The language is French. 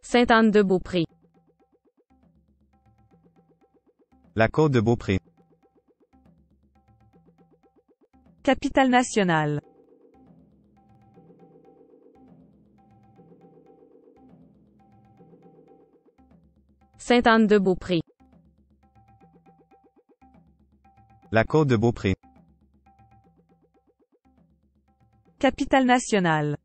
Sainte-Anne-de-Beaupré. La Côte-de-Beaupré. Capitale-Nationale. Sainte-Anne-de-Beaupré. La Côte-de-Beaupré. Capitale-Nationale.